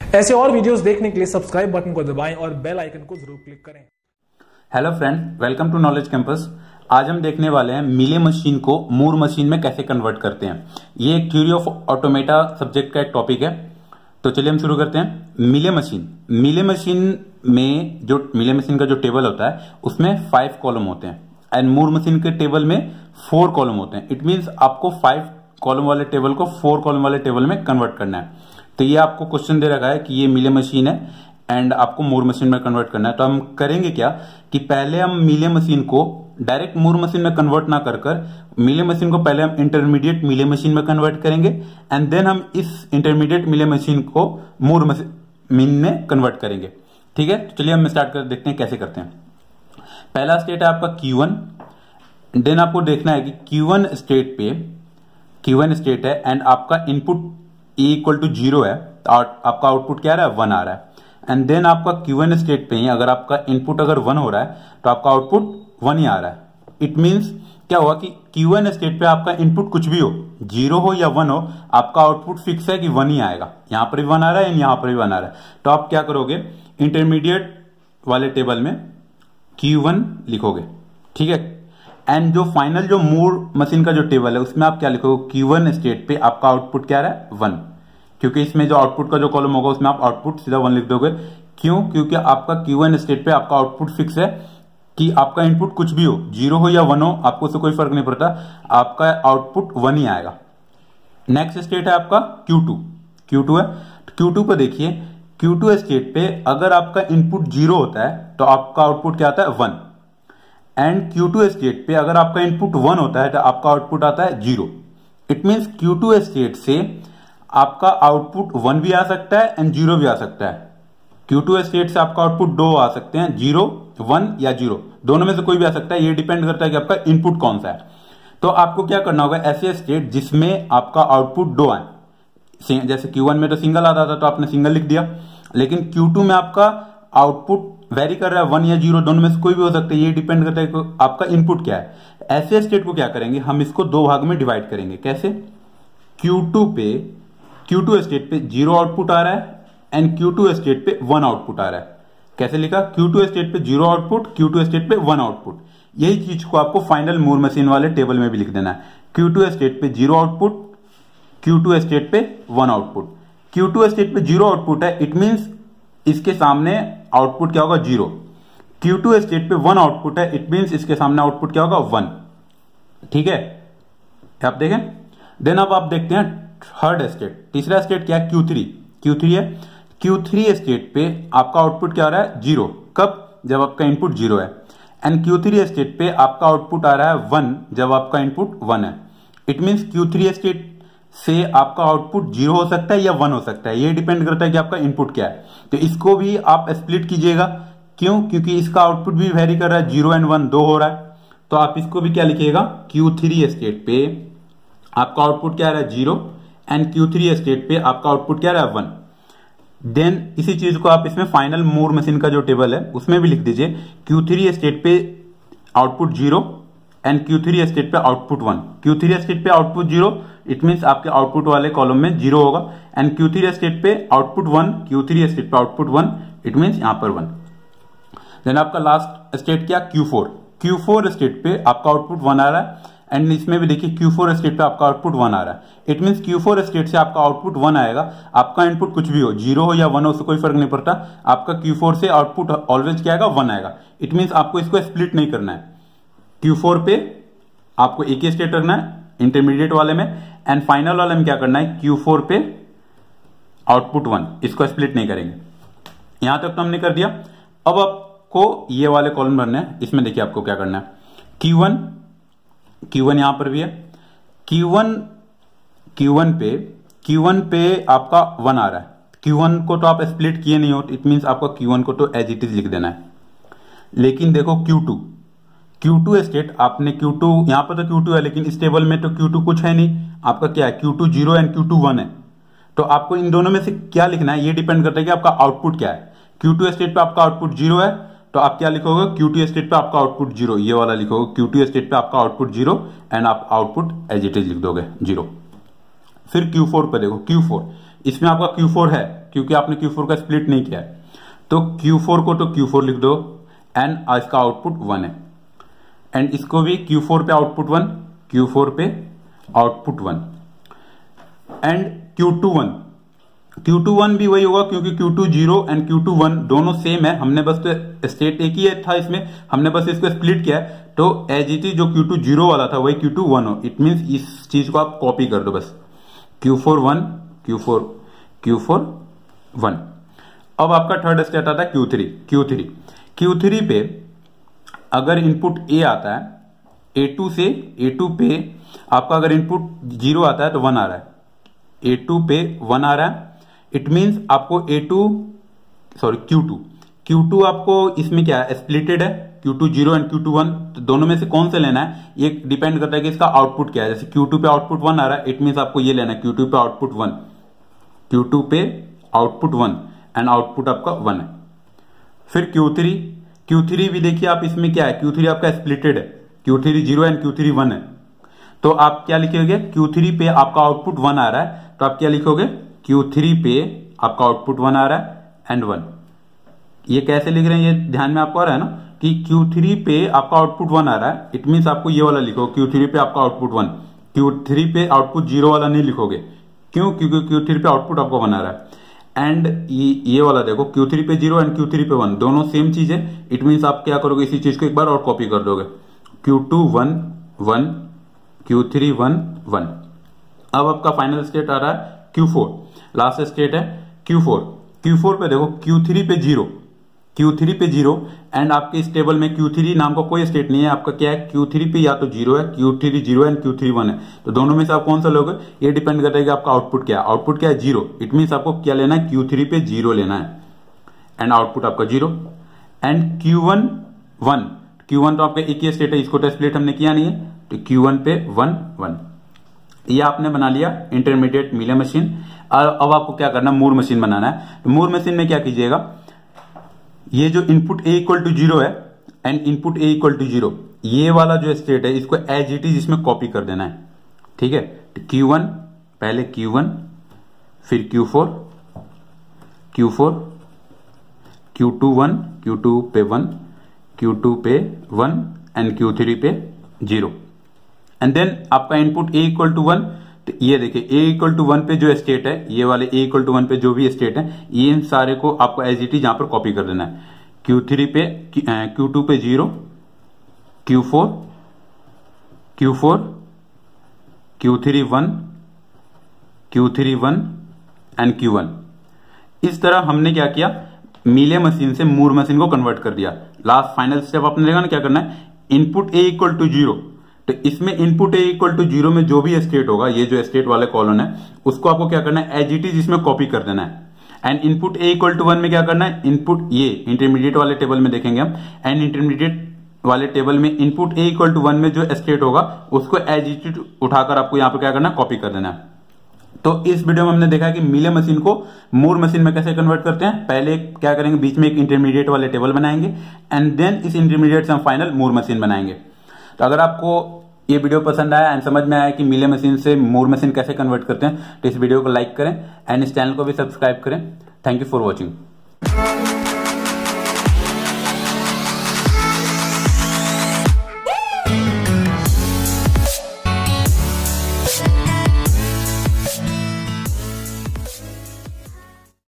ऐसे और वीडियोस देखने के लिए सब्सक्राइब बटन को दबाएं और बेल आइकन को जरूर क्लिक करें। Hello friend, welcome to knowledge campus. आज हम देखने वाले हैं मिले मशीन को मूर मशीन में कैसे कन्वर्ट करते हैं। ये एक थ्योरी ऑफ ऑटोमेटा सब्जेक्ट का एक टॉपिक है। तो चलिए हम शुरू करते हैं। मिले मशीन में जो मिले मशीन का जो टेबल होता है उसमें 5 कॉलम होते हैं एंड मूर मशीन के टेबल में 4 कॉलम होते हैं। इट मींस आपको 5 कॉलम वाले टेबल को 4 कॉलम वाले टेबल में कन्वर्ट करना है। तो ये आपको क्वेश्चन दे रखा है कि ये मिले मशीन है एंड आपको मूर मशीन में कन्वर्ट करना है। तो हम करेंगे क्या कि पहले हम मिले मशीन को डायरेक्ट मूर मशीन में कन्वर्ट ना कर मिले मशीन को पहले हम इंटरमीडिएट मिले मशीन में कन्वर्ट करेंगे एंड देन हम इस इंटरमीडिएट मिले मशीन को मूर मशीन में कन्वर्ट करेंगे। ठीक है, तो चलिए हम स्टार्ट कर देखते हैं कैसे करते हैं। पहला स्टेट है आपका Q1। देन आपको देखना है कि Q1 स्टेट है एंड आपका इनपुट A = 0 है, आपका आउटपुट क्या आ रहा है 1 आ रहा है। एंड देन आपका Q1 स्टेट पे ही अगर आपका इनपुट अगर 1 हो रहा है तो आपका आउटपुट 1 ही आ रहा है। इट मींस क्या हुआ कि Q1 स्टेट पे आपका इनपुट कुछ भी हो, 0 हो या 1 हो, आपका आउटपुट फिक्स है कि 1 ही आएगा। यहां पर भी 1 आ रहा है, यहां पर भी 1 आ रहा है। तो आप क्या करोगे, इंटरमीडिएट वाले टेबल में Q1 लिखोगे। ठीक है, एंड जो फाइनल जो मूर मशीन का जो टेबल है उसमें आप क्या लिखोगे, Q1 स्टेट पे आपका आउटपुट क्या आ रहा है 1, क्योंकि इसमें जो आउटपुट का जो कॉलम होगा उसमें आप आउटपुट सीधा 1 लिख दोगे। क्यों? क्योंकि आपका Q1 स्टेट पे आपका आउटपुट फिक्स है कि आपका इनपुट कुछ भी हो, 0 हो या 1 हो, आपको उससे कोई फर्क नहीं पड़ता, आपका आउटपुट 1 ही आएगा। नेक्स्ट स्टेट है आपका Q2 है। तो Q2 पे देखिए, Q2 स्टेट पे अगर आपका इनपुट 0 होता है तो आपका आउटपुट क्या आता है 1, एंड Q2 स्टेट पे अगर आपका इनपुट 1 होता है तो आपका आउटपुट आता है 0। इट मींस Q2 स्टेट से आपका आउटपुट 1 भी आ सकता है एंड 0 भी आ सकता है। Q2 स्टेट से आपका आउटपुट 2 आ सकते हैं, 0, 1 या 0, दोनों में से कोई भी आ सकता है। ये डिपेंड करता है कि आपका इनपुट कौन सा है। तो आपको क्या करना होगा, ऐसे स्टेट जिसमें आपका आउटपुट 2 आए, जैसे Q1 में तो सिंगल आता था तो आपने सिंगल लिख दिया, लेकिन Q2 में आपका आउटपुट वेरी कर रहा है, 1 या 0, दोनों में से कोई भी हो सकता है। ये डिपेंड करता है कि आपका इनपुट क्या है। ऐसे स्टेट को क्या करेंगे, हम इसको 2 भाग में डिवाइड करेंगे। कैसे? Q2 स्टेट पे 0 आउटपुट आ रहा है एंड Q2 स्टेट पे 1 आउटपुट आ रहा है। कैसे लिखा, Q2 स्टेट पे 0 आउटपुट, Q2 स्टेट पे 1 आउटपुट। यही चीज को आपको फाइनल मूर मशीन वाले टेबल में भी लिख देना है। Q2 स्टेट पे 0 आउटपुट, Q2 स्टेट पे 1 आउटपुट। Q2 स्टेट पे 0 आउटपुट है, इट मींस इसके सामने आउटपुट क्या होगा 0। Q2 स्टेट पे 1 आउटपुट है, इट मींस इसके सामने आउटपुट क्या होगा 1। ठीक है, आप देखें। देन अब आप देखते हैं थर्ड स्टेट, तीसरा स्टेट क्या है, Q3 है। Q3 स्टेट पे आपका आउटपुट क्या आ रहा है 0। कब? जब आपका इनपुट 0 है। एंड Q3 स्टेट पे आपका आउटपुट आ रहा है 1 जब आपका इनपुट 1 है। इट मींस Q3 स्टेट से आपका आउटपुट 0 हो सकता है या 1 हो सकता है। ये डिपेंड करता है कि आपका इनपुट क्या है। तो इसको भी आप स्प्लिट कीजिएगा। क्यों? क्योंकि इसका आउटपुट भी वेरी कर रहा है, 0 एंड 1 2 हो रहा है। तो आप इसको भी क्या लिखिएगा, Q3 स्टेट पे आपका आउटपुट क्या आ रहा है 0 एंड Q3 स्टेट पे आपका आउटपुट क्या आ रहा है 1। देन इसी चीज को आप इसमें फाइनल मूर मशीन का जो टेबल है उसमें भी लिख दीजिए, Q3 स्टेट पे आउटपुट 0 एंड Q3 स्टेट पे आउटपुट 1। Q3 स्टेट पे आउटपुट 0, इट मींस आपके आउटपुट वाले कॉलम में 0 होगा, एंड Q3 स्टेट पे आउटपुट 1, Q3 स्टेट पे आउटपुट 1, इट मींस यहां पर 1। देन आपका लास्ट स्टेट क्या, Q4 स्टेट पे आपका आउटपुट 1 आ रहा है एंड इसमें भी देखिए Q4 स्टेट पे आपका आउटपुट 1 आ रहा है। इट मींस Q4 स्टेट से आपका आउटपुट 1 आएगा। आपका इनपुट कुछ भी हो, 0 हो या 1 हो, उससे कोई फर्क नहीं पड़ता, आपका Q4 से आउटपुट ऑलवेज क्या आएगा 1 आएगा। इट मींस आपको इसको स्प्लिट नहीं करना है। Q4 पे आपको एक ही स्टेट रखना है इंटरमीडिएट वाले में, एंड फाइनल वाले में क्या करना है, Q4 पे आउटपुट 1, इसको स्प्लिट नहीं करेंगे। यहां तक तो हमने कर दिया। अब आपको ये वाले कॉलम भरने हैं। इसमें देखिए आपको क्या करना है, Q1 यहां पर भी है। Q1 पे आपका 1 आ रहा है। Q1 को तो आप स्प्लिट किए नहीं हो, इट मींस आपका Q1 को तो एज इट इज लिख देना है। लेकिन देखो Q2 स्टेट आपने Q2 यहां पर तो Q2 है, लेकिन इस टेबल में तो Q2 कुछ है नहीं, आपका क्या है Q2 0 एंड Q2 1 है। तो आपको इन दोनों में से क्या लिखना है, ये डिपेंड करता है कि आपका आउटपुट क्या है। Q2 स्टेट पे आपका आउटपुट 0 है तो आप क्या लिखोगे, Q2 स्टेट पे आपका आउटपुट 0, ये वाला लिखोगे, Q2 स्टेट पे आपका आउटपुट 0 एंड आप आउटपुट एज इट इज लिख दोगे 0। फिर Q4 पे देखो, इसमें आपका Q4 है क्योंकि आपने Q4 का स्प्लिट नहीं किया है, तो Q4 को तो Q4 लिख दो एंड इसका आउटपुट 1 है, एंड इसको भी Q4 पे आउटपुट 1, Q4 पे आउटपुट 1 एंड Q2 1 भी वही होगा क्योंकि Q2 0 एंड Q2 1 दोनों सेम है, हमने बस स्टेट एक ही था इसमें, हमने बस इसको स्प्लिट किया है, तो एज इट इज जो Q2 0 वाला था वही Q2 1 हो। इट मींस इस चीज को आप कॉपी कर दो बस, Q4 1 Q4 1। अब आपका थर्ड स्टेट आता है Q3 पे अगर इनपुट A आता है A2 पे आपका अगर इनपुट 0 आता है तो 1 आ रहा है, A2 पे 1 आ रहा है। इट मींस आपको Q2 आपको इसमें क्या है, स्प्लिटेड है, Q2 0 एंड Q2 1, तो दोनों में से कौन सा लेना है ये डिपेंड करता है कि इसका आउटपुट क्या है। जैसे Q2 पे आउटपुट 1 आ रहा है, इट मींस आपको ये लेना है Q2 पे आउटपुट 1 एंड आउटपुट आपका 1 है। फिर Q3 भी देखिए आप, इसमें क्या है, Q3 आपका स्प्लिटेड है, Q3 0 एंड Q3 1 है, तो आप क्या लिखोगे, Q3 पे आपका आउटपुट 1 आ रहा है, तो आप क्या लिखोगे, Q3 पे आपका आउटपुट 1 आ रहा है एंड 1। ये कैसे लिख रहे हैं ये ध्यान में आपको आ रहा है ना कि Q3 पे आपका आउटपुट 1 आ रहा है, इट मींस आपको ये वाला लिखो, Q3 पे आपका आउटपुट 1, Q3 पे आउटपुट 0 वाला नहीं लिखोगे, क्यों, क्योंकि Q3 पे आउटपुट आपको 1 आ रहा है। एंड ये वाला देखो, Q3 पे 0 एंड Q3 पे 1 दोनों सेम चीज है, इट मींस आप क्या करोगे, इसी चीज को एक बार और कॉपी कर दोगे, Q2 1 1 Q3 1 1। अब आपका फाइनल स्टेट आ रहा है Q4, लास्ट स्टेट है Q4 पे देखो Q3 पे 0 एंड आपके इस टेबल में Q3 नाम का कोई स्टेट नहीं है, आपका क्या है, Q3 पे या तो 0 है, Q3 0 एंड Q3 1 है, तो दोनों में से आप कौन सा लोगे, ये डिपेंड करता है कि आपका आउटपुट क्या है। आउटपुट क्या है, 0, इट मींस आपको क्या लेना है, Q3 पे 0 लेना है एंड आउटपुट आपका 0 एंड Q1 तो आपका एक ही स्टेट है, इसको तो स्प्लिट हमने किया नहीं है, तो Q1 पे 1 1। ये आपने बना लिया इंटरमीडिएट मीले मशीन। अब आपको क्या करना है, मूर मशीन बनाना है। तो मूर मशीन में क्या कीजिएगा, ये जो इनपुट A इक्वल टू 0 है and input A equal to 0, ये वाला जो स्टेट है इसको एज इट इज इसमें कॉपी कर देना है, ठीक है। तो Q1 पहले Q1 फिर Q4 Q2 1 Q2 पे 1 Q2 पे 1 एंड Q3 पे 0 एंड देन आपका इनपुट A इक्वल टू 1, तो ये देखिए A इक्वल टू 1 पे जो स्टेट है, ये वाले A इक्वल टू 1 पे जो भी स्टेट है, ये इन सारे को आपको एज इट इज यहां पर कॉपी कर देना है। Q3 पे Q2 पे 0 Q4 Q3 1 एंड Q1। इस तरह हमने क्या किया, मीले मशीन से मूर मशीन को कन्वर्ट कर दिया। लास्ट फाइनल स्टेप आपने देखा ना क्या करना है, इनपुट A इक्वल टू 0, तो इसमें इनपुट A इक्वल टू 0 में जो भी स्टेट होगा, ये जो स्टेट वाले कॉलम है उसको आपको क्या करना है, एज इट इज इसमें कॉपी कर देना है। And input A equal to 1 में क्या करना है, इनपुट ये इंटरमीडिएट वाले टेबल में देखेंगे हम, एंड इंटरमीडिएट वाले टेबल में इनपुट A इक्वल टू 1 में जो स्टेट होगा उसको एज इट इज उठाकर आपको यहां पर क्या करना है, कॉपी कर देना है। तो इस वीडियो में हमने देखा कि मीले मशीन को मूर मशीन में कैसे कन्वर्ट करते हैं। पहले क्या करेंगे, बीच में एक इंटरमीडिएट वाले टेबल बनाएंगे एंड देन इस इंटरमीडिएट से हम फाइनल मूर मशीन बनाएंगे। तो अगर आपको ये वीडियो पसंद आया एंड समझ में आया कि मीले मशीन से मूर मशीन कैसे कन्वर्ट करते हैं, तो इस वीडियो को लाइक करें एंड इस चैनल को भी सब्सक्राइब करें। Thank you for watching.